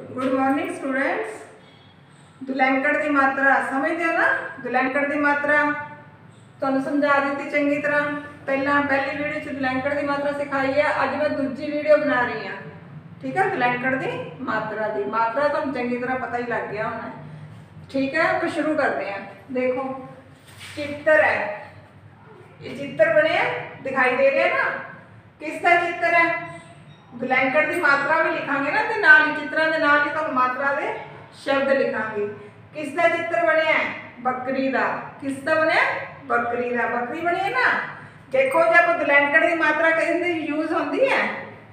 Good morning students. दुलैंकड़ की मात्रा समझते हो ना। दुलैंकड़ की मात्रा तुहानू समझा दी चंगी तरह। पहली वीडियो च दुलैंकड़ की मात्रा सिखाई है। अज मैं दूजी वीडियो बना रही हाँ। ठीक है, दुलैंकड़ की मात्रा तुहानू चंगी तरह पता ही लग गया होना। ठीक है, आप शुरू करते हैं। देखो चित्र है, ये चित्र बने दिखाई दे रहे हैं ना। किसका चित्र है? दुलैंकड़ की मात्रा भी लिखांगे ना, तो नाल चित्रां दे नाल ही तुहानू मात्रा दे शब्द लिखांगे। किसका चित्र बनया है? बकरी का। किसका बनया? बकरी का। बकरी बनी है ना। देखो जब दुलैंकड़ की मात्रा कहते यूज होती है,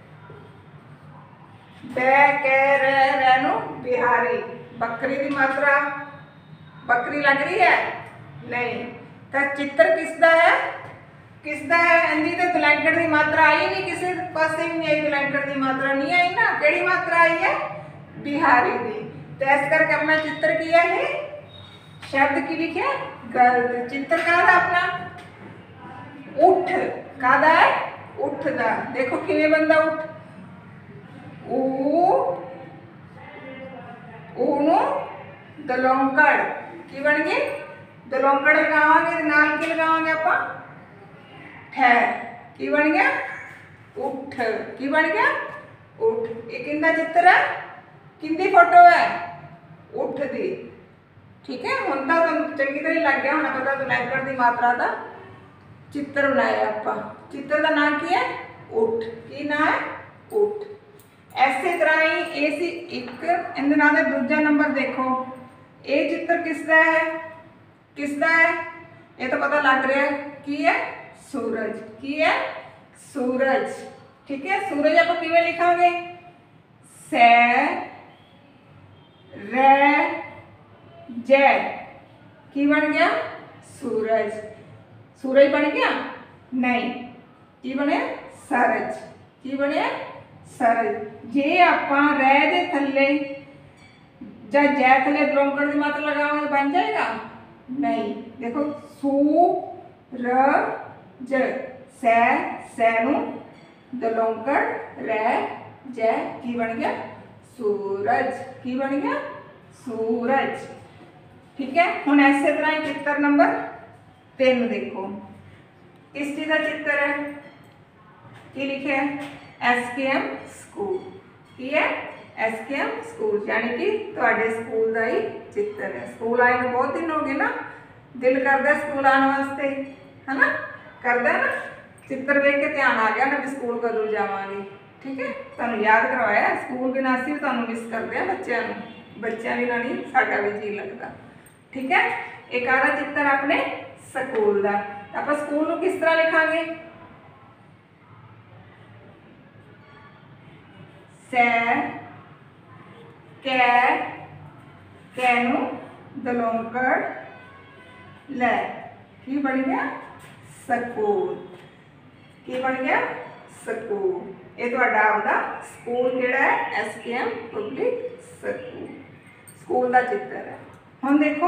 बै कै रै नू बिहारी। बकरी की मात्रा बकरी लग रही है? नहीं। तो चित्र किसका है? किसका है? इनकी तो दुलैंकड़ की मात्रा आई नहीं, किसी पासे भी नहीं आई। दुलैंकड़ की मात्रा नहीं आई ना। केड़ी मात्रा आई है? बिहारी की। तो इस करके अपना चित्र किया है, शब्द की लिखे गलत। चित्र कादा अपना उठ कादा है? उठ दा। देखो किवें बनदा उठ। ऊ दलोंकड़ की बन गई? दलोंकड़ लगावांगे, नाल की लगावांगे आपां? ठहर। की बन गया? उठ। की बन गया? उठ। ये किंदा चित्र है? किंदी फोटो है? उठ दी। ठीक है, हुण तां तुहानू चंगी तरह लग गया होना पता दुलैंकड़ की मात्रा का चित्र बनाया आपां। चित्र का नाम की है? उठ। की नाम है? उठ। इसे तरह ही ये सी एक इहदे नाल दा दूजा नंबर देखो। ये चित्र किसका है? किसका है? ये तो पता लग रहा है की है? सूरज। की है? सूरज। ठीक है, सूरज आप किवें लिखांगे? सै रै जै। की बन गया? सूरज। सूरज बन गया? नहीं। की बने? सरज। की बने? सरज। जे आपां रै दे थल्ले जां जै थल्ले दलोंकड़ की मात्रा लगावांगे बन जाएगा? नहीं। देखो सूरज। सै सै नू दलोंकड़ रै जै की बन गया? सूरज। की बन गया? सूरज। ठीक है, हुण इस तरह ही चित्र नंबर 3 देखो। किस चीज का चित्र है? की लिखे है? SKM school. की है? SKM स्कूल, यानी कि तुहाडे स्कूल का ही चित्र है। स्कूल आए में बहुत दिन हो गए ना, दिल करदा स्कूल आने वास्ते, है ना? करदा ना। चित्र देख के ध्यान आ गया ना भी स्कूल कदों जावांगे। ठीक है, तुहानू याद करवाया। स्कूल बिना असीं भी तुहानू मिस करते हैं बच्चों बिना नहीं साडा भी जी लगता। ठीक है, एक आधा चित्र अपने स्कूल का। आप स्कूल को किस तरह लिखांगे? सै कै नू दलोंकड़ लै। की बन गया? स्कूल। की बन गया? स्कूल। ये तुहाडा आपदा स्कूल किहड़ा है? SKM public school. स्कूल का चित्र है। हुण देखो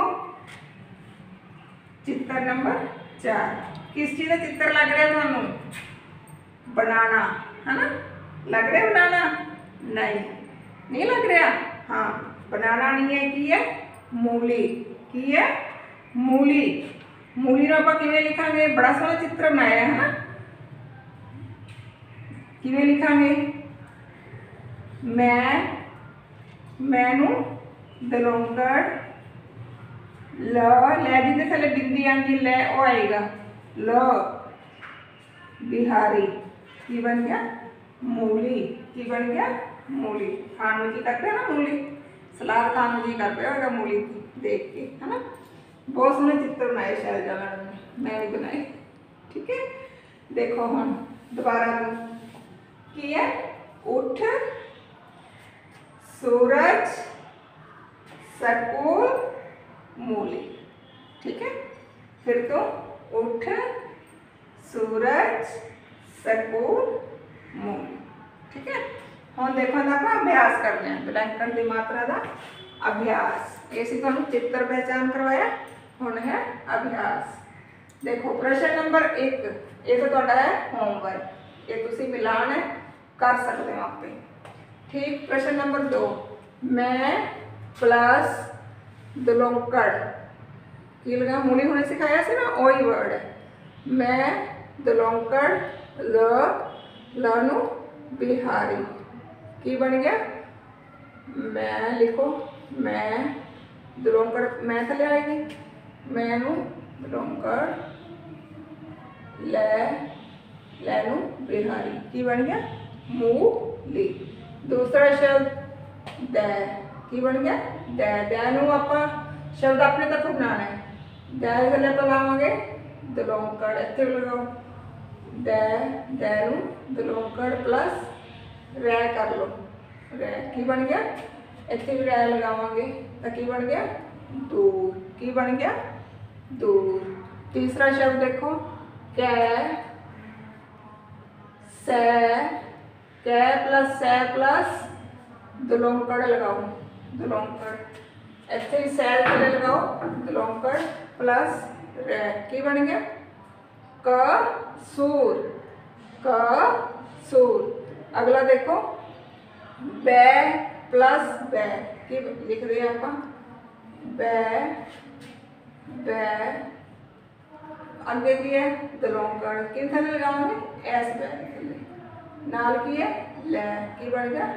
चित्र नंबर 4। किस चीज़ का चित्र लग रहा है तुहानू? बनाना, है ना? लग रहा है बनाना? नहीं, नहीं लग रहा। हाँ, बनाना नहीं है। की है? मूली। की है? मूली। मूली नूं आपां किवें लिखांगे? बड़ा सोहना चित्र बनाया है ना। किवें लिखांगे? मैनू दलोंकड़ ल लै जिहदे थल्ले बिंदी आंदी लै ओ आएगा ल बिहारी। की बन गया? मूली। की बन गया? मूली। खाने जी करते हैं ना मूली, सलाद खाने जी कर रहा होगा मूली की देख के, है ना? बहुत सोहने चित्र बनाए शैलजा मैडम ने, मैं नहीं बनाए। ठीक है, देखो हम दोबारा की है? उठ, सूरज, स्कूल, मूली। ठीक है, फिर तो उठ, सूरज, स्कूल, मूली। ठीक है, हम देखो आप अभ्यास करते हैं। दुलैंकड़ की मात्रा का अभ्यास। ये तुहानू चित्र पहचान करवाया, हुण है अभ्यास। देखो प्रश्न नंबर 1, ये तो तुहाडा है होमवर्क, ये तुसीं मिलान है कर सकते हो आपे। ठीक, प्रश्न नंबर 2, मैं प्लस दलोंकड़ की लगा मूली हुणे सिखाया से ना वही वर्ड है। मैं दलोंकड़ ल नू बिहारी की बन गया मैं लिखो मैं दलोंकड़ मैं थले आएगी मैं नू दलोंकड़ लैनू बिहारी की बन गया मूली। दूसरा शब्द दै की बन गया दै दै नू आपां शब्द अपने तरफ बनाना है। दै थले तो लावांगे दलोंकड़ इत्थे लगाओ दै दै नू दलोंकड़ प्लस रै कर लो रै की बन गया इत्थे भी रै लगावांगे तो की बन गया दूर की बन गया दूर। तीसरा शब्द देखो कै सै कै प्लस सै प्लस दलोंकड़ लगाओ दलोंकड़ इत्थे भी सै थले लगाओ दलोंकड़ प्लस रै की बन गया कसूर कसूर। अगला देखो बै प्लस बै की लिख रहे हैं आप बै बै अगे की है दलोंकड़ कि थले लगाओगे एस बै थले नाल की है लै की बन गया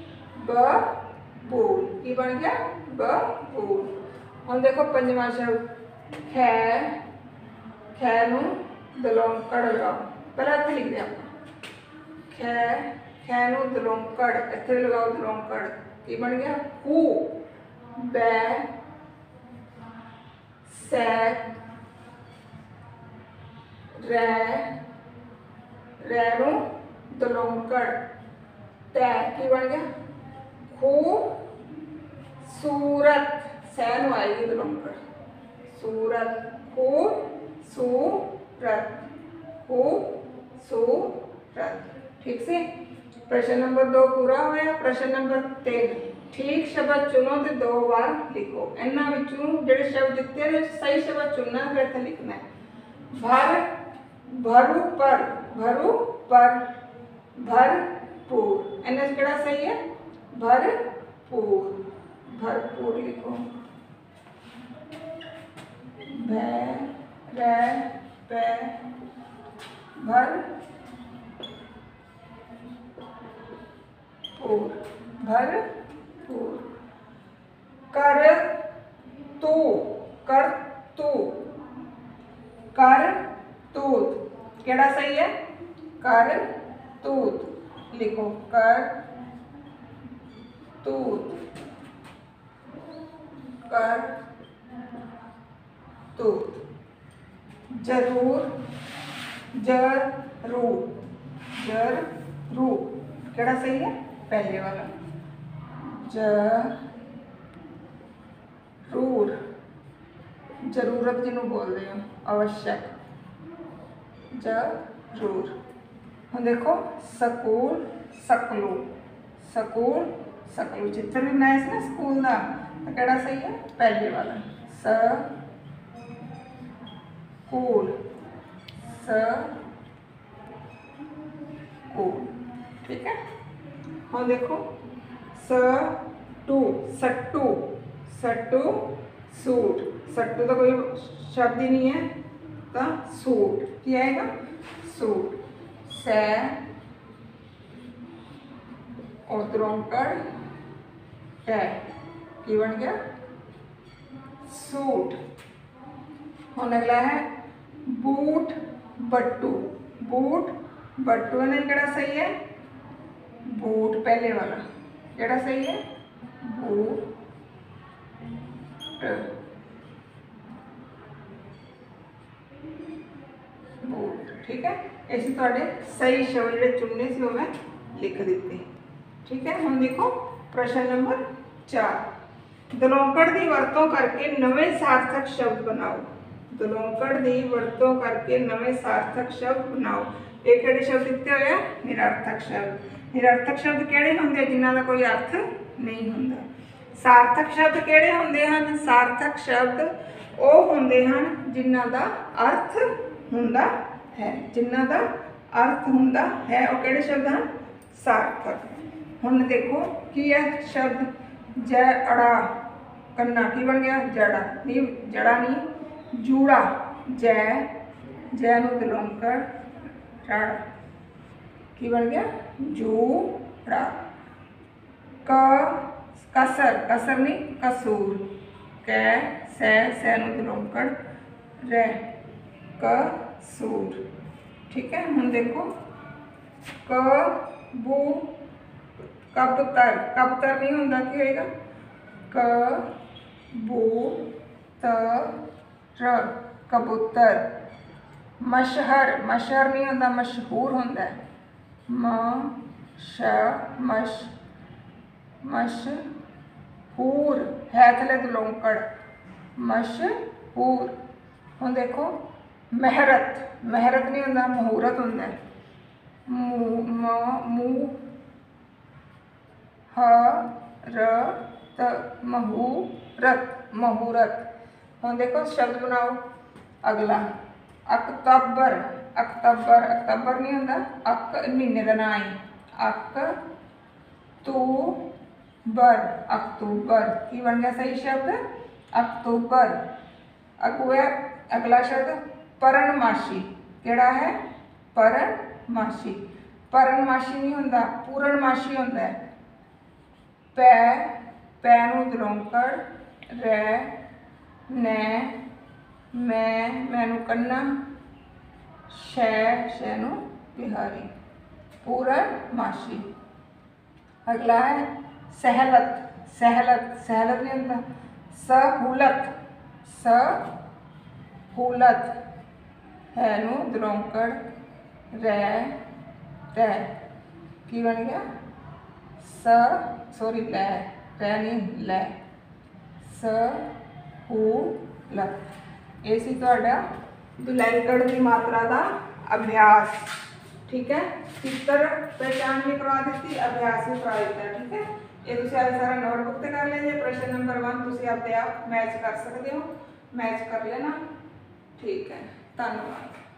बबूल की बन गया बबूल। हुण देखो पंजवां शब्द खै खै नू दलोंकड़ लगाओ पहले इत्थे लिख दिया खै खै नू दलोंकड़ इत्थे लगाओ दलोंकड़ की बन गया खू बै सै रै रै नू दलोंकड़ तै की बन गया खूबसूरत सै नू आएगी दलोंकड़ सूरत खूबसूरत खूबसूरत। ठीक से प्रश्न नंबर 2 पूरा होया। प्रश्न नंबर 3 ठीक शब्द चुनो तो 2 बार लिखो। इन्हां विचों जिहड़े शब्द दिते ने सही शब्द चुनना फिर इत्थे लिखना है। भर भरू पर भरपूर इन्हां च किहड़ा सही है भरपूर भरपूर लिखो भै रै पै भरपूर भरपूर। कर तू केड़ा सही है कर तूत लिखो कर तूत कर तूत। जरूर जरूर केड़ा सही है पहले वाला जरूर जरूरत जिन्हों बोल रहे हो आवश्यक जरूर। हम देखो स्कूल सकलू चित्र भी बनाया ना स्कूल का तो केड़ा सही है पहले वाला स्कूल ठीक है। हम देखो सट्टू सूट सट्टू तो कोई शब्द ही नहीं है तो सूट क्या आएगा सूट सै और दलोंकड़ टै की बन गया सूट। हम अगला है बूट बट्टू इन्हें केड़ा सही है बूट पहले वाला केड़ा सही है बूट ठीक है। ऐसे थोड़े सही शब्द जो चुनने से वो मैं लिख देते। ठीक है। हम देखो प्रश्न नंबर 4 दलोंकड़ की वरतों करके नवे सार्थक शब्द बनाओ। दलोंकड़ की वरतों करके नवे सार्थक शब्द बनाओ। ये किहड़े शब्द दिते हुए निरर्थक शब्द किहड़े होंदे जिन्हां दा कोई अर्थ नहीं होंदा। सार्थक शब्द किहड़े होंदे हन सार्थक शब्द वो होंदे हन जिन्हां दा अर्थ हुंदा है जिन्हां दा अर्थ हुंदा है वो किहड़े शब्द हैं सार्थक। हुण देखो की है शब्द जै अड़ा कन्ना की बन गया जड़ा नहीं जड़ा नहीं जूड़ा जै जै नूं दलोंकड़ रड़ की बन गया जूड़ा क कसर कसर नहीं कसूर कै सै नूं दलोंकड़ रै कसूर। ठीक है हुण देखो कबू कबूतर कबूतर नहीं होंदा की होएगा कबूतर कबूतर। मशहर मशहर नहीं होंदा मशहूर होंदा है मशहूर है थले दलोंकड़ मशहूर। हुण देखो मेहरत मेहरत नहीं होंदा मुहूरत होंदा है मुहूरत मुहूरत। हुण देखो शब्द बनाओ अगला अक्तूबर अक्तूबर अक्तूबर नहीं होंदा अक महीने का नाम है अक्तूबर अक्तूबर की बन गया सही शब्द अक्तूबर। अगला शब्द परनमाशी केड़ा है परनमाशी परनमाशी नहीं होंदा पूर्णमाशी होंदा है पै पै नूं दलोंकड़ रै नै मैं नूं कन्ना शै नूं बिहारी पूर्णमाशी। अगला है सहलत सहलत सहलत नहीं होंदा सहूलत सहूलत है नूं दलोंकड़ रै तै की बन गया सॉरी लै रै नहीं लै सहूलत। ये सी तुहाडा दुलैंकड़ की मात्रा का अभ्यास। ठीक है चित्र पहचान भी करवा दी अभ्यास भी करवा दिता। ठीक है ये तुसीं आज सारा नोटबुक से कर लीजिए प्रश्न नंबर 1 तुसीं अपने आप मैच कर सकते हो मैच कर लेना। ठीक है धन्यवाद।